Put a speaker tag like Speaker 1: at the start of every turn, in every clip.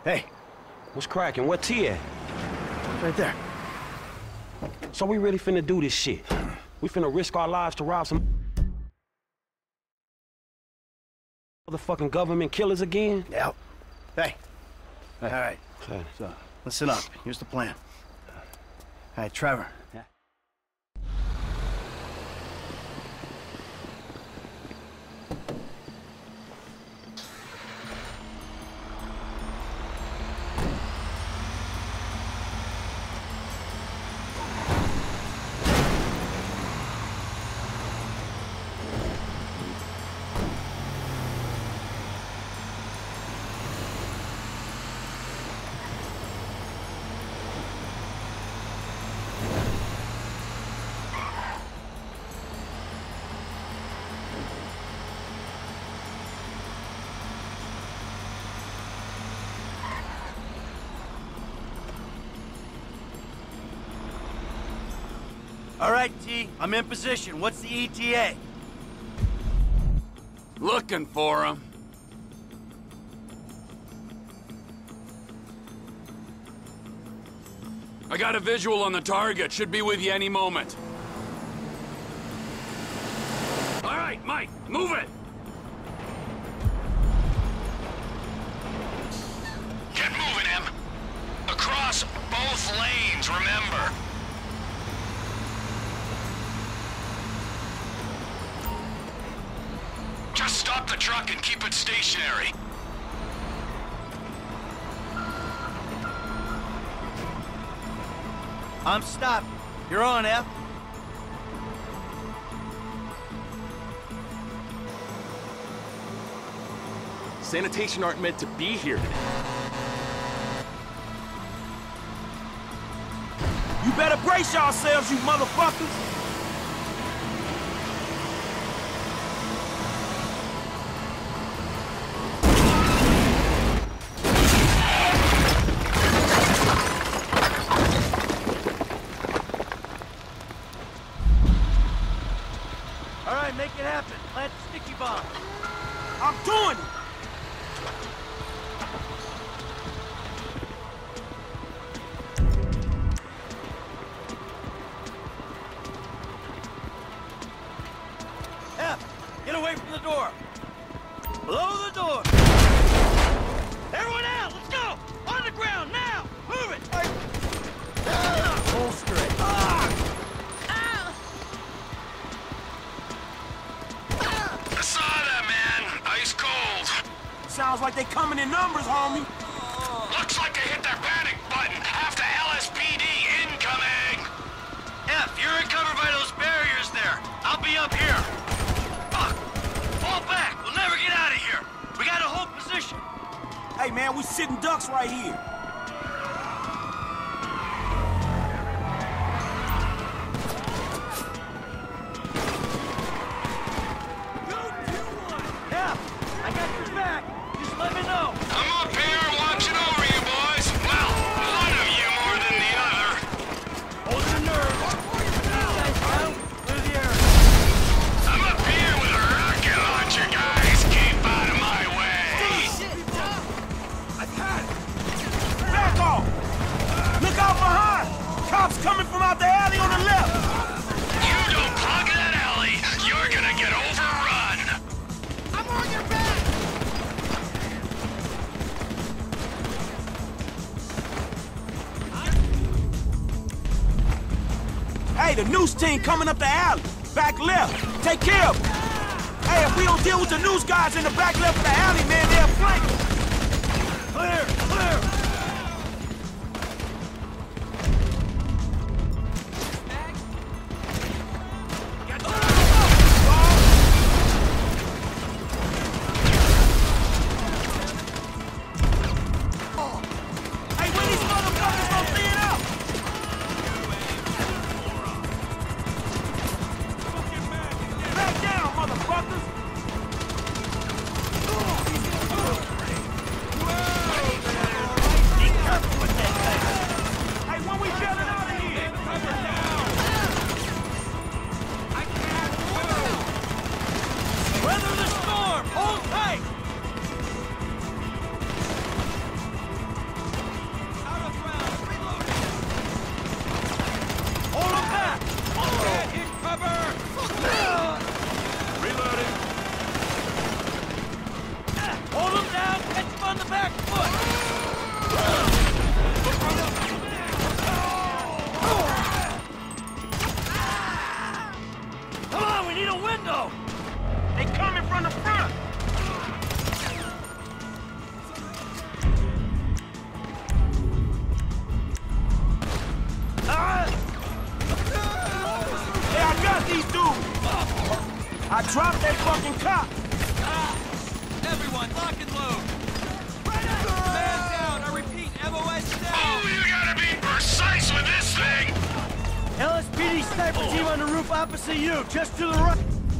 Speaker 1: Hey.
Speaker 2: What's cracking? What T at?
Speaker 1: Right there.
Speaker 2: So we really finna do this shit? We finna risk our lives to rob some motherfucking government killers again?
Speaker 1: Yep. Hey. All right.
Speaker 2: Okay.
Speaker 1: So, listen up. Here's the plan. All right, Trevor. Yeah. All right, T, I'm in position. What's the ETA?
Speaker 3: Looking for him. I got a visual on the target. Should be with you any moment. All right, Mike, move it!
Speaker 4: Get moving, Em. Across both lanes, remember. Just stop the truck and keep it stationary.
Speaker 1: I'm stopped. You're on, F.
Speaker 5: Sanitation aren't meant to be here today.
Speaker 2: You better brace yourselves, you motherfuckers!
Speaker 1: All right, make it happen. Plant the sticky bomb.
Speaker 2: I'm doing it!
Speaker 1: F, get away from the door. Blow the door. Everyone out, let's go! On the ground, now! Move it! Holster it.
Speaker 4: I saw that, man. Ice cold.
Speaker 2: Sounds like they coming in numbers, homie.
Speaker 4: Looks like they hit their panic button. Half the LSPD incoming.
Speaker 1: F, you're in cover by those barriers there. I'll be up here. Fuck! Fall back! We'll never get out of here! We gotta hold position!
Speaker 2: Hey, man, we sitting ducks right here.
Speaker 1: F, I got your back! Just let me know!
Speaker 4: I'm up here watching over you boys. Well, one of you more than the other.
Speaker 1: Hold your nerve! You guys out? Clear the area!
Speaker 4: I'm up here with a rocket launcher, guys. Keep out of my way.
Speaker 2: Back off! Look out behind! Cops coming from out the alley on the left!
Speaker 4: You don't plug that alley. You're gonna get overrun.
Speaker 6: I'm on your back!
Speaker 2: Hey, the news team coming up the alley. Back left. Take care of them. Hey, if we don't deal with the news guys in the back left of the alley, man, they'll flank us.
Speaker 1: Clear! Clear!
Speaker 2: Hey, when these motherfuckers gonna clean up? Back down, motherfuckers! Come on, we need a window! They coming from the front! Hey, I got these dudes! I dropped that fucking cop!
Speaker 6: Everyone, lock and load. Man down. I repeat, MOS down.
Speaker 4: Oh, you gotta be precise with this thing!
Speaker 2: LSPD sniper team on the roof opposite you, just to the right.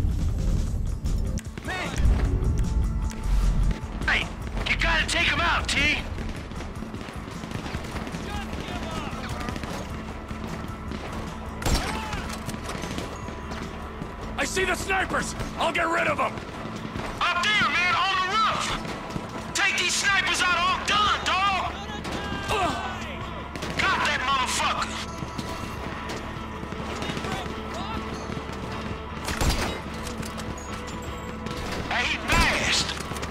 Speaker 1: Hey, you gotta take him out, T.
Speaker 3: I see the snipers! I'll get rid of them!
Speaker 1: Up there, man, on the roof! Take these snipers out, all done, dog! Got that motherfucker! Hey, he bashed!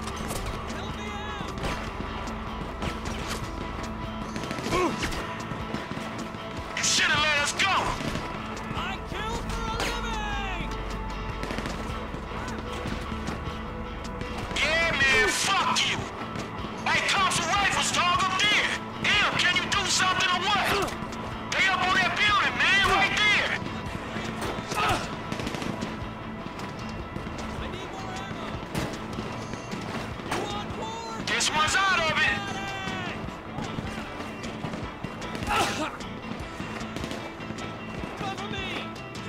Speaker 1: You should've let us go!
Speaker 6: I kill for a living.
Speaker 1: Yeah, man, fuck you! Hey, Thompson Rifles, dog, up there! Em, can you do something or what? They up on that building, man, right there!
Speaker 6: I need more ammo. You want more?
Speaker 1: This one's out of it!
Speaker 6: Cover me.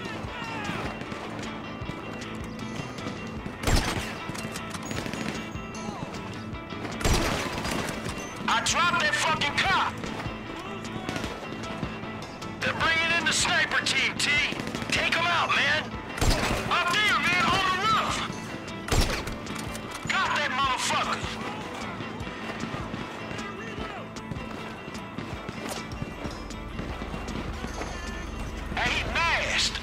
Speaker 1: I dropped that fucking cop! They're bringing in the sniper team, T. Take them out, man! Up there, man, on the roof! Got that motherfucker! Hey, he mashed!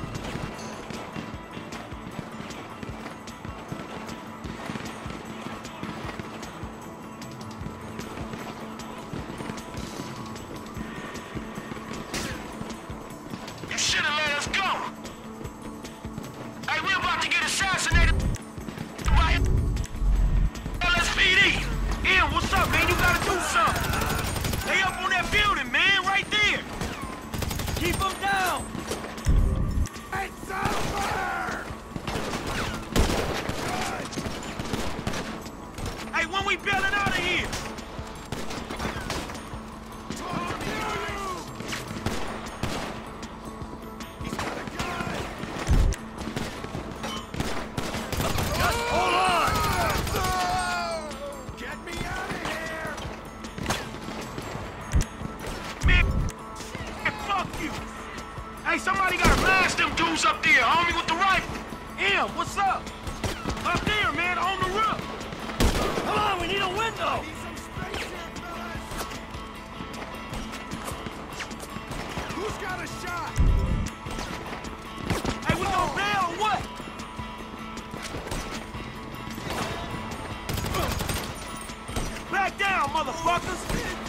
Speaker 1: You should have let us go! Hey, we're about to get assassinated by LSPD! Ian, what's up, man? You gotta do something! They up on that building, man, right there!
Speaker 2: Keep them down!
Speaker 6: It's over.
Speaker 2: Hey, when we bailing out of here? Hold on!
Speaker 6: Get me out of here.
Speaker 2: Man, fuck you! Hey, somebody gotta blast them dudes up there, homie, with the rifle! Em, what's up? Up there, man, on the roof! Come on, we need a window!
Speaker 6: Need some space here, fellas. Who's got a shot?
Speaker 2: Hey, we gonna bail or what? Back down, motherfuckers!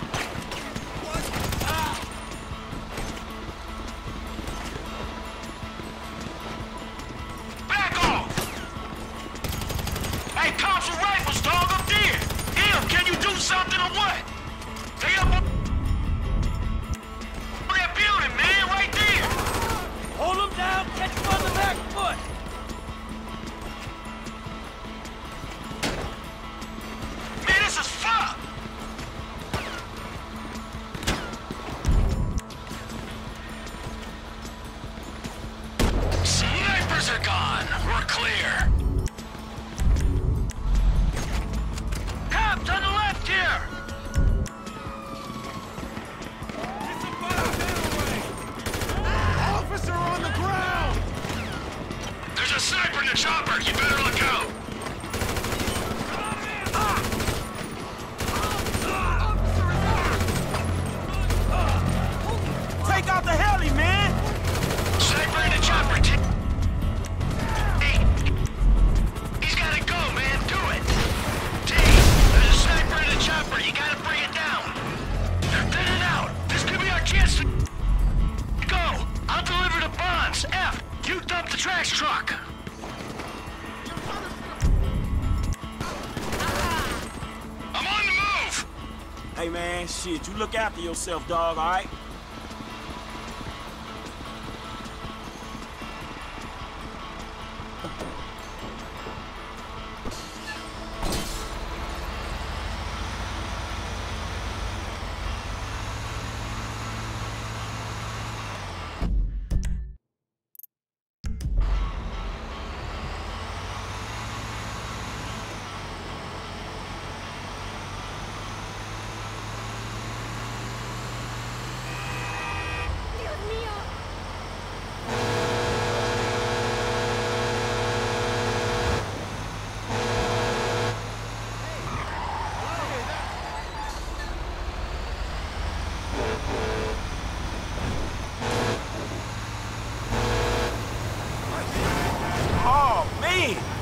Speaker 1: Back off! Hey, Thompson Rifles, dog, up there! Em, can you do something or what? They up on that building, man, right there!
Speaker 2: Hold them down, catch them on the back foot!
Speaker 1: Man, this is fucked!
Speaker 4: Snipers are gone. We're clear.
Speaker 1: Cops on the left here!
Speaker 6: Officer on the ground.
Speaker 4: There's a sniper in the chopper. You better look out.
Speaker 2: Take out the heli, man!
Speaker 1: Sniper in the chopper, T. Hey, he's gotta go, man, do it! T, there's a sniper in the chopper, you gotta bring it down! They're thinning out! This could be our chance to go! I'll deliver the bonds! F, you dump the trash guy's truck. I'm on the move!
Speaker 2: Hey, man, shit, you look after yourself, dog, all right? Oh, man!